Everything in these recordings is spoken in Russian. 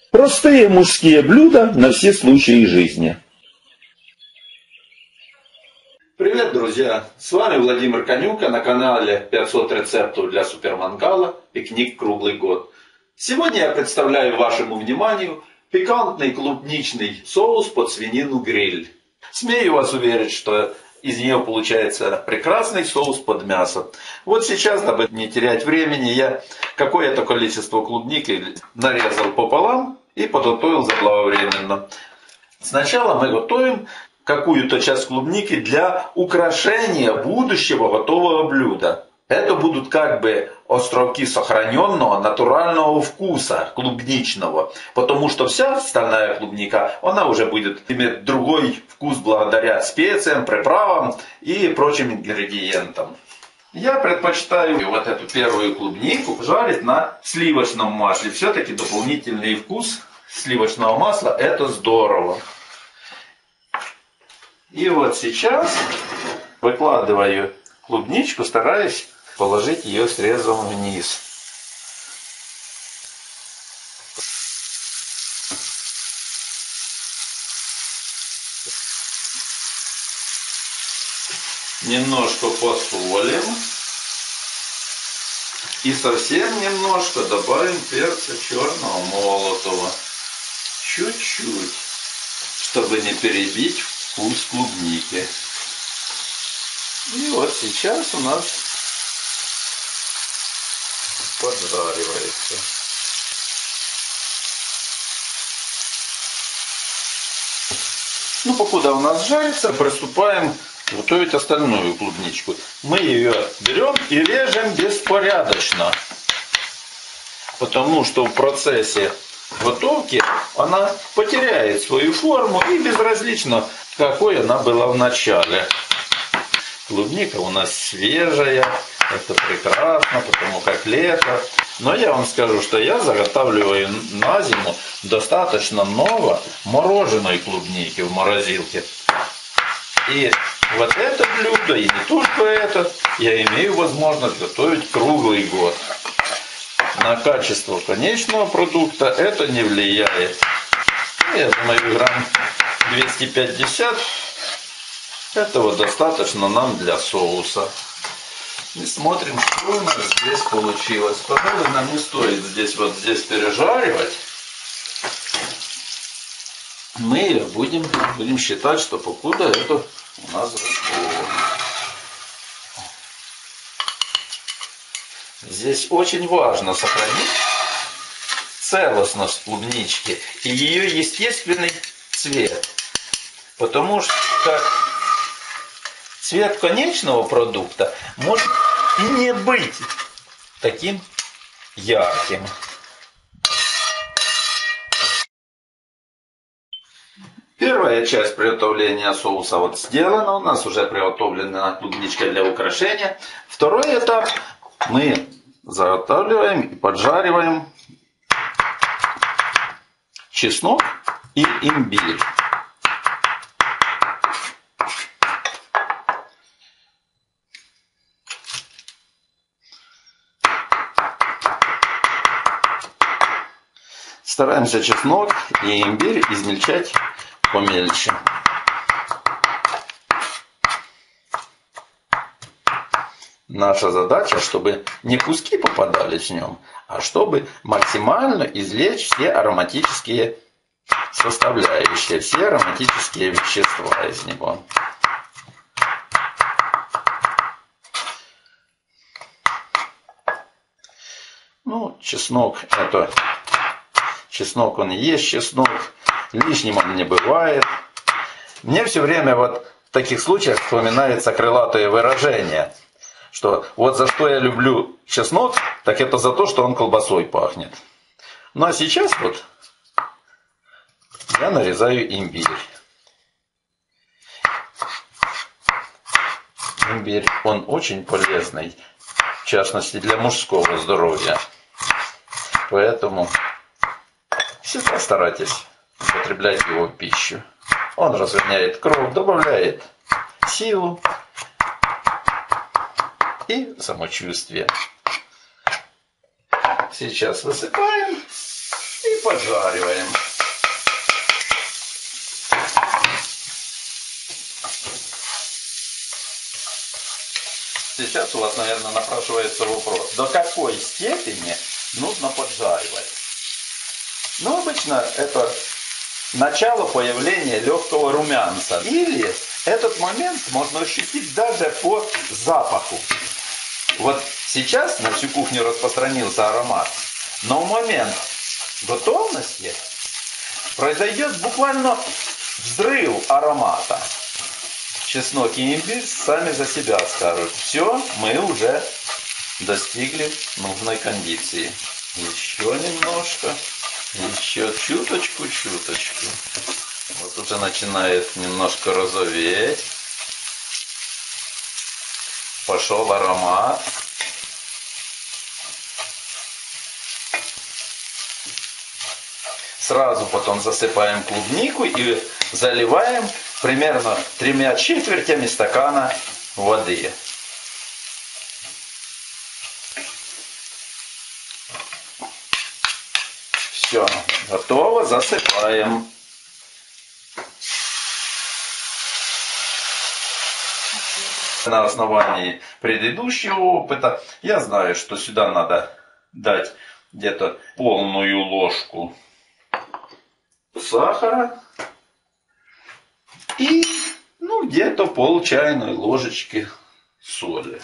Простые мужские блюда на все случаи жизни. Привет, друзья! С вами Владимир Конюка на канале 500 рецептов для супермангала «Пикник круглый год». Сегодня я представляю вашему вниманию пикантный клубничный соус под свинину гриль. Смею вас уверить, что из нее получается прекрасный соус под мясо. Вот сейчас, дабы не терять времени, я какое-то количество клубники нарезал пополам и подготовил заблаговременно. Сначала мы готовим какую-то часть клубники для украшения будущего готового блюда. Это будут как бы островки сохраненного натурального вкуса клубничного. Потому что вся остальная клубника, она уже будет иметь другой вкус благодаря специям, приправам и прочим ингредиентам. Я предпочитаю вот эту первую клубнику жарить на сливочном масле. Все-таки дополнительный вкус сливочного масла — это здорово. И вот сейчас выкладываю клубничку, стараюсь положить ее срезом вниз. Немножко посолим. И совсем немножко добавим перца черного молотого. Чуть-чуть, чтобы не перебить вкус клубники. И вот сейчас у нас поджаривается. Ну, покуда у нас жарится, приступаем готовить остальную клубничку. Мы ее берем и режем беспорядочно. Потому что в процессе готовки она потеряет свою форму и безразлично, какой она была в начале. Клубника у нас свежая, это прекрасно, потому как лето. Но я вам скажу, что я заготавливаю на зиму достаточно много мороженой клубники в морозилке. И вот это блюдо, и не только это, я имею возможность готовить круглый год. На качество конечного продукта это не влияет. Я думаю, грамм 250 этого достаточно нам для соуса. И смотрим, что у нас здесь получилось. Пожалуй, нам не стоит здесь пережаривать. Мы будем считать, что покуда это у нас готово. Здесь очень важно сохранить целостность клубнички и ее естественный цвет. Потому что цвет конечного продукта может и не быть таким ярким. Первая часть приготовления соуса вот сделана. У нас уже приготовлена клубничка для украшения. Второй этап. Мы заготавливаем и поджариваем чеснок и имбирь. Стараемся чеснок и имбирь измельчать помельче. Наша задача, чтобы не куски попадались в нем, а чтобы максимально извлечь все ароматические составляющие, все ароматические вещества из него. Ну, чеснок это... Чеснок он и есть чеснок, лишним он не бывает. Мне все время вот в таких случаях вспоминается крылатое выражение, что вот за что я люблю чеснок, так это за то, что он колбасой пахнет. Ну а сейчас вот я нарезаю имбирь. Имбирь, он очень полезный, в частности для мужского здоровья. Поэтому всегда старайтесь употреблять его в пищу. Он разгоняет кровь, добавляет силу и самочувствие. Сейчас высыпаем и поджариваем. Сейчас у вас, наверное, напрашивается вопрос, до какой степени нужно поджаривать? Ну, обычно это начало появления легкого румянца. Или этот момент можно ощутить даже по запаху. Вот сейчас на всю кухню распространился аромат, но в момент готовности произойдет буквально взрыв аромата. Чеснок и имбирь сами за себя скажут. Все, мы уже достигли нужной кондиции. Еще немножко. Еще чуточку. Вот уже начинает немножко розоветь. Пошел аромат. Сразу потом засыпаем клубнику и заливаем примерно 3/4 стакана воды. Все, готово, засыпаем. На основании предыдущего опыта я знаю, что сюда надо дать где-то полную ложку сахара и где-то пол чайной ложечки соли.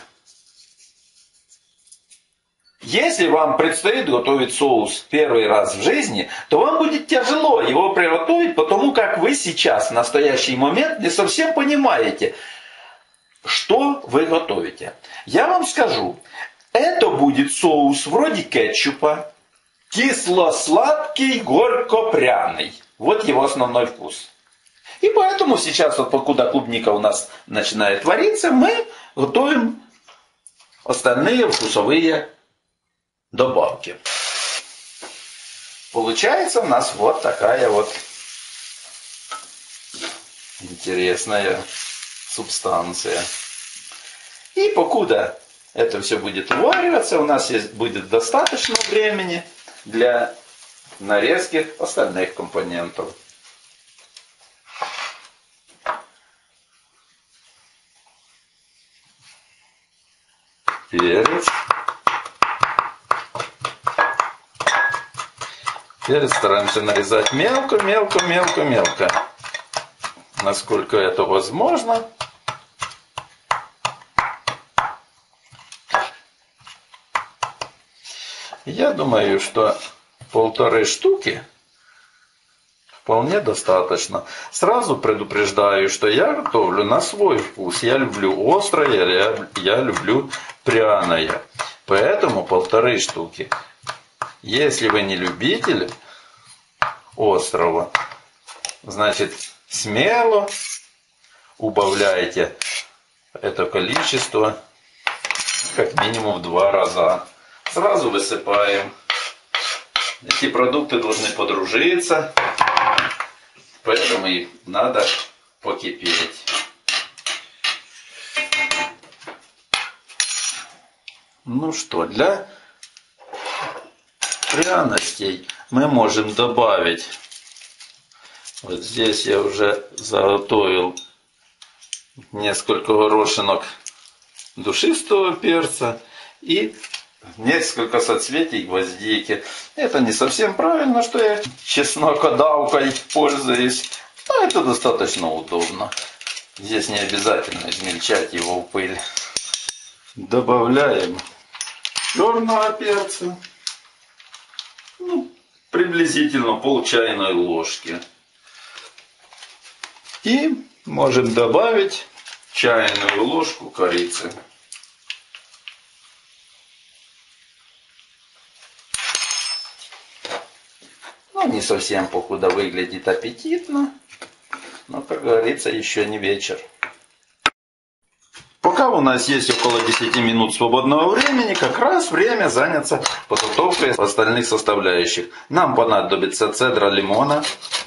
Если вам предстоит готовить соус первый раз в жизни, то вам будет тяжело его приготовить, потому как вы сейчас, в настоящий момент, не совсем понимаете, что вы готовите. Я вам скажу, это будет соус вроде кетчупа, кисло-сладкий, горько-пряный. Вот его основной вкус. И поэтому сейчас, вот покуда клубника у нас начинает вариться, мы готовим остальные вкусовые добавки. Получается у нас вот такая вот интересная субстанция. И покуда это все будет вариваться, у нас будет достаточно времени для нарезки остальных компонентов. Перец. Перец стараемся нарезать мелко. Насколько это возможно. Я думаю, что 1,5 штуки вполне достаточно. Сразу предупреждаю, что я готовлю на свой вкус. Я люблю острое, я люблю пряное. Поэтому 1,5 штуки. Если вы не любитель острого, значит смело убавляйте это количество как минимум в 2 раза. Сразу высыпаем. Эти продукты должны подружиться, поэтому их надо покипеть. Ну что, для пряностей мы можем добавить, вот здесь я уже заготовил несколько горошинок душистого перца и несколько соцветий гвоздики. Это не совсем правильно, что я чеснокодавкой пользуюсь, но это достаточно удобно. Здесь не обязательно измельчать его в пыль. Добавляем черного перца. Приблизительно пол чайной ложки. И можем добавить чайную ложку корицы. Не совсем покуда выглядит аппетитно, но, как говорится, еще не вечер. Пока у нас есть около 10 минут свободного времени, как раз время заняться подготовкой остальных составляющих. Нам понадобится цедра лимона.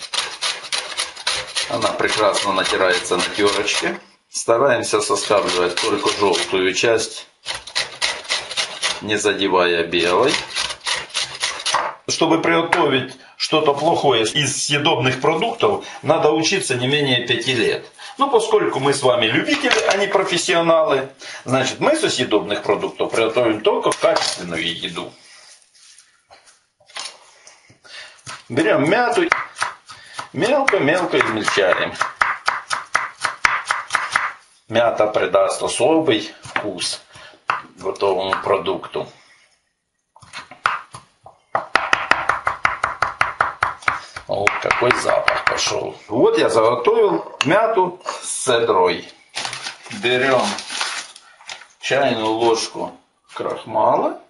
Она прекрасно натирается на терочке. Стараемся соскабливать только желтую часть, не задевая белой. Чтобы приготовить что-то плохое из съедобных продуктов, надо учиться не менее 5 лет. Но поскольку мы с вами любители, а не профессионалы, значит мы со съедобных продуктов приготовим только качественную еду. Берем мяту, мелко-мелко измельчаем. Мята придаст особый вкус готовому продукту. Вот какой запах пошел. Вот я заготовил мяту с цедрой. Берем чайную ложку крахмала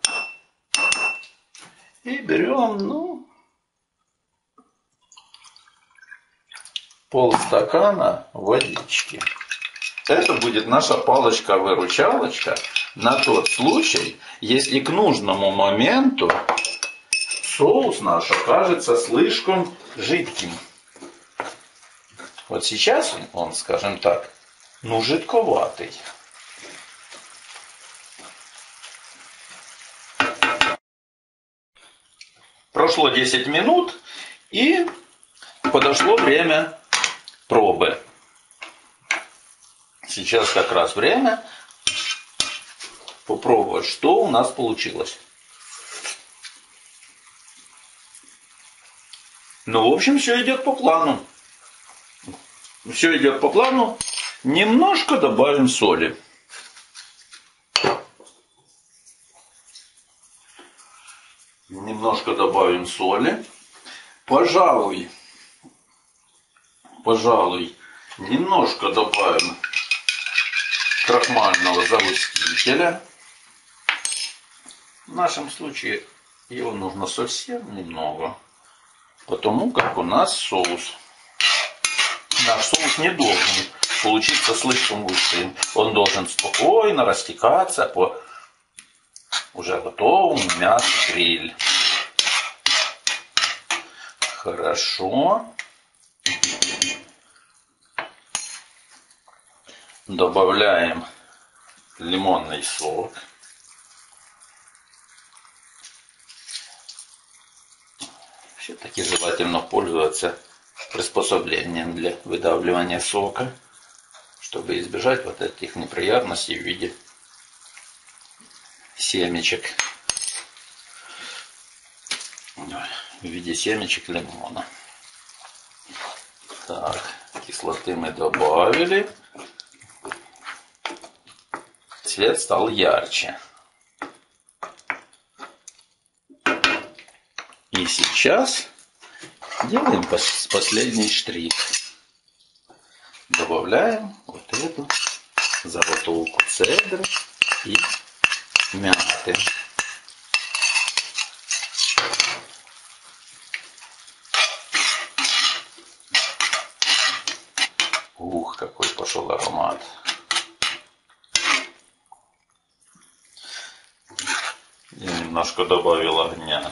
и берем, полстакана водички. Это будет наша палочка-выручалочка на тот случай, если к нужному моменту соус наш окажется слишком жидким. Вот сейчас он, скажем так, жидковатый. Прошло 10 минут и подошло время пробы. Сейчас как раз время попробовать, что у нас получилось. В общем, все идет по плану. Все идет по плану. Немножко добавим соли. Немножко добавим соли. Пожалуй, немножко добавим крахмального загустителя. В нашем случае его нужно совсем немного. Потому как у нас соус. Наш соус не должен получиться слишком густым. Он должен спокойно растекаться по уже готовому мясу гриль. Хорошо. Добавляем лимонный сок. Все-таки желательно пользоваться приспособлением для выдавливания сока, чтобы избежать вот этих неприятностей в виде семечек. В виде семечек лимона. Так, кислоты мы добавили. Цвет стал ярче. И сейчас делаем последний штрих. Добавляем вот эту заготовку цедры и мяты. Ух, какой пошел аромат. Я немножко добавил огня,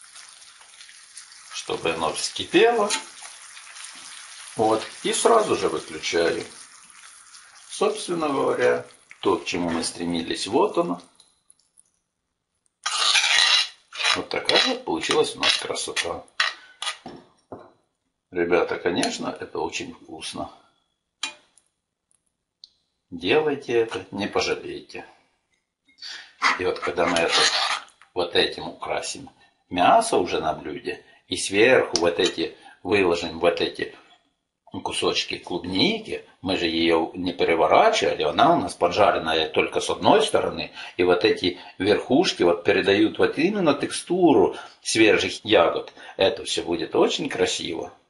чтобы оно вскипело. Вот. И сразу же выключаю. Собственно говоря, то, к чему мы стремились, вот оно. Вот такая вот получилась у нас красота. Ребята, конечно, это очень вкусно. Делайте это, не пожалеете. И вот когда мы это вот этим украсим мясо уже на блюде, и сверху вот эти выложим вот эти кусочки клубники, мы же ее не переворачивали, она у нас поджаренная только с одной стороны, и вот эти верхушки вот передают вот именно текстуру свежих ягод. Это все будет очень красиво.